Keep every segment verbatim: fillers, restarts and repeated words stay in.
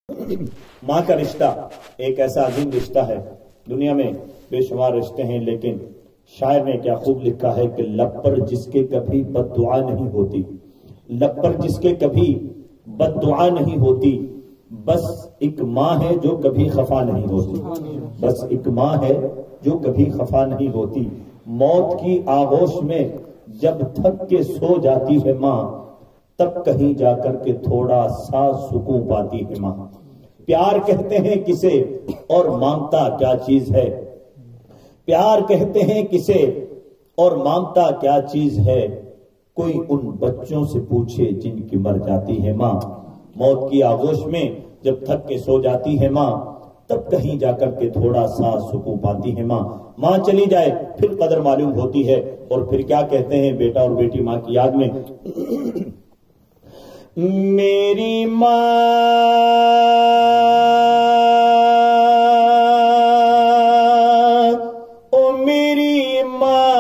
ماں کا رشتہ ایک ایسا عظیم رشتہ ہے. دنیا میں بے شمار رشتے ہیں، لیکن شاعر نے کیا خوب لکھا ہے کہ لب پر جس کے کبھی بد دعا نہیں ہوتی، لب پر جس کے کبھی بد دعا نہیں ہوتی، بس ایک ماں ہے جو کبھی خفا نہیں ہوتی، بس ایک ماں ہے جو کبھی خفا نہیں ہوتی. موت کی آغوش میں جب تھک کے سو جاتی ہے ماں، تب کہیں جا کر کے تھوڑا سا سکون پاتی ہے ماں. پیار کہتے ہیں کسے اور مانگتا کیا چیز ہے، پیار کہتے ہیں کسے اور مانگتا کیا چیز ہے، کوئی ان بچوں سے پوچھے جن کی مر جاتی ہے ماں. موت کی آغوش میں جب تھک کے سو جاتی ہے ماں، تب کہیں جا کر کے تھوڑا سا سکون پاتی ہے ماں. ماں چلی جائے پھر قدر معلوم ہوتی ہے. اور پھر کیا کہتے ہیں بیٹا اور بیٹی ماں کی یاد میں، میری ماں او میری ماں،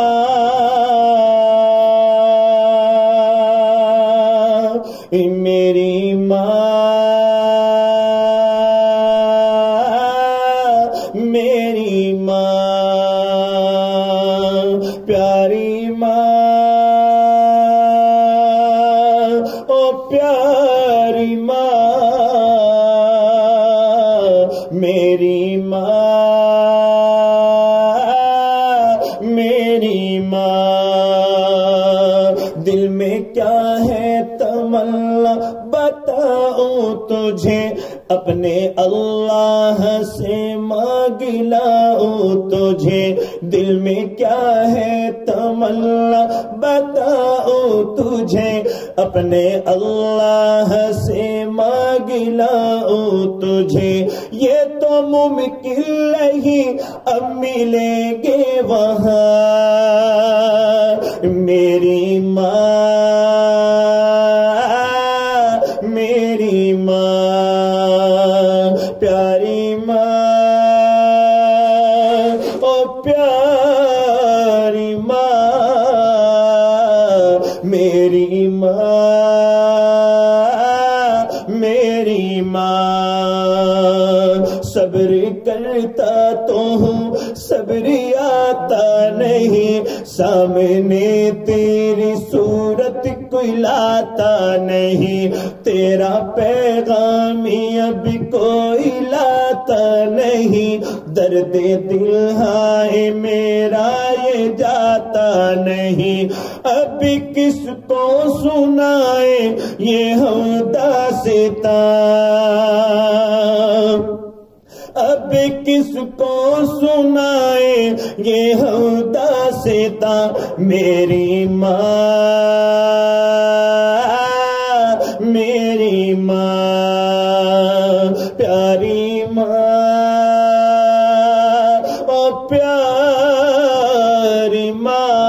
میری ماں، میری ماں، پیاری ماں، او پیاری ماں، میری ماں، میری ماں. دل میں کیا ہے تمنا بتاؤں تجھے، اپنے اللہ سے مانگ لاؤں تجھے. دل میں کیا ہے تمنا بتاؤں تجھے، اپنے اللہ سے مانگ لاؤں تجھے. یہ تو ممکن نہیں اب ملیں گے وہاں، میری ماں، میری ماں، پیاری ماں، او پیاری ماں، میری ماں، میری ماں. صبر کرتا تو ہوں صبر آتا نہیں، سامنے تیری صورت کوئی لاتا نہیں، تیرا پیغام اب کوئی لاتا نہیں. درد دل ہائے میرا یہ جاتا نہیں، اب کس کو سنائے یہ ہم داستاں، اب کس کو سنائے یہ ہم داستاں. میری ماں، میری ماں، پیاری ماں، او پیاری ماں،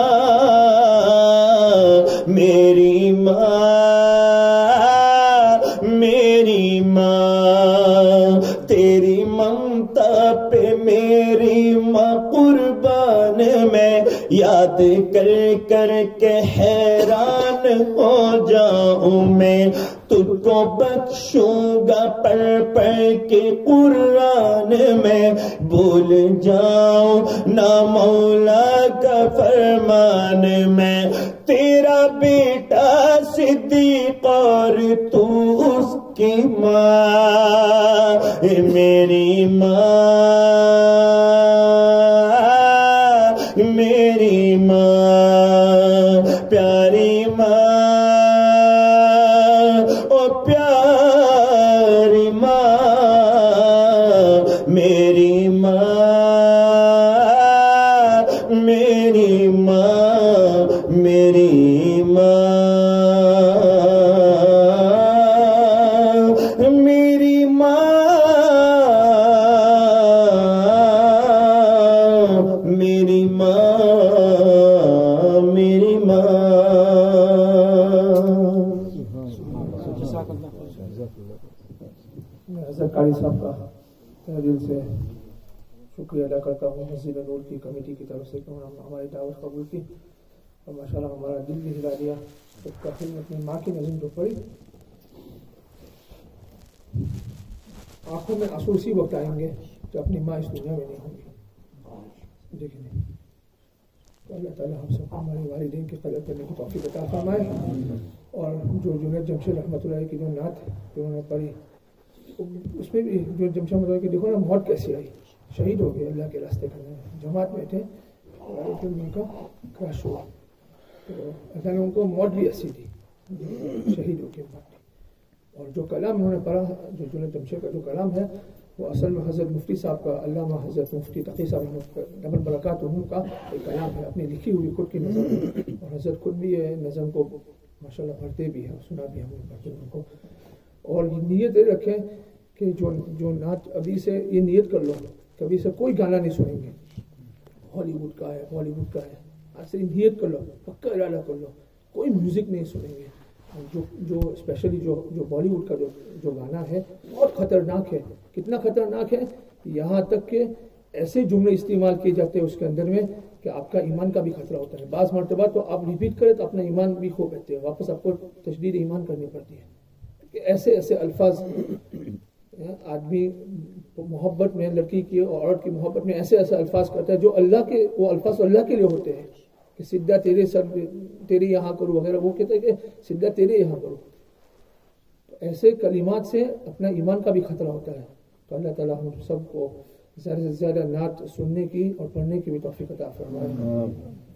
میری ماں، میری ماں. تیری ممتا پہ میری ماں قربان، میں یاد کر کر کے حیران ہو جاؤں میں. تجھ کو بخشوں گا پڑھ پڑھ کے قرآن میں، بھول جاؤں نہ مولا کا فرمان میں. تیرا بیٹا صدیق اور تو اس کی ماں، میری ماں، میری ماں، پیاری ماں، او پیاری ماں، میری ماں، میری ماں، میری ماں، میری ماں، میری ماں، میری ماں. میں حضرت قاری صاحب کا تہ دل سے شکریہ ادا کرتا ہوں، مسجد نور کی کمیٹی کی طرف سے کہ انہوں نے ہماری دعوت قبول کی اور ماشاءاللہ ہمارا دل بھی ہلا دیا. ایک کافی اپنی ماں کی نظم جو پڑھی آنکھوں میں آنسو اسی وقت آئیں گے جب اپنی ماں اس دنیا میں نہیں ہوگی. دیکھیں تو اللہ تعالیٰ ہم سب ہمارے والدین کی قدر کرنے کی توفیق عطا فرمائے. اور جو جنید جمشید رحمۃ اللہ کی جو نعت جو انہوں نے پڑھی اس میں بھی جو جمشید رحمۃ اللہ کی دیکھو نا موت کیسی آئی, شہید ہو گئے اللہ کے راستے کرنے میں, جماعت میں تھے اور ان کا کراش ہوا تو اللہ نے ان کو موت بھی ایسی دی, شہید ہو کے موت دی. اور جو کلام انہوں نے پڑھا جو جنید جمشید کا جو کلام ہے وہ اصل میں حضرت مفتی صاحب کا, علامہ حضرت مفتی تقی صاحب ڈبل برکات ان کا ایک کلام ہے, اپنی لکھی ہوئی خود کی نظم, اور حضرت خود بھی یہ نظم کو ماشاء اللہ پڑھتے بھی ہیں, سنا بھی ہم پڑھتے ان کو. اور یہ نیت یہ رکھیں کہ جو جو نعت ابھی سے یہ نیت کر لو کبھی سے کوئی گانا نہیں سنیں گے, ہالی ووڈ کا ہے بالی ووڈ کا ہے, آج سے نیت کر لو, پکا ارادہ کر لو, کوئی میوزک نہیں سنیں گے. جو جو اسپیشلی جو جو بالی ووڈ کا جو جو گانا ہے بہت خطرناک ہے. کتنا خطرناک ہے, یہاں تک کہ ایسے جملے استعمال کیے جاتے ہیں اس کے اندر میں کہ آپ کا ایمان کا بھی خطرہ ہوتا ہے. بعض مرتبہ تو آپ ریپیٹ کریں تو اپنا ایمان بھی کھو بیٹھتے ہیں, واپس آپ کو تجدید ایمان کرنی پڑتی ہے. کہ ایسے ایسے الفاظ آدمی محبت میں, لڑکی کی اور عورت کی محبت میں ایسے ایسے الفاظ کرتا ہے جو اللہ کے, وہ الفاظ اللہ کے لیے ہوتے ہیں کہ سدھا تیرے سر تیرے یہاں کرو وغیرہ, وہ کہتے ہیں کہ سدھا تیرے یہاں کرو. تو ایسے کلمات سے اپنا ایمان کا بھی خطرہ ہوتا ہے. تو اللہ تعالیٰ ہم سب کو زیادہ سے زیادہ نعت سننے کی اور پڑھنے کی بھی توفیق عطا فرمائے.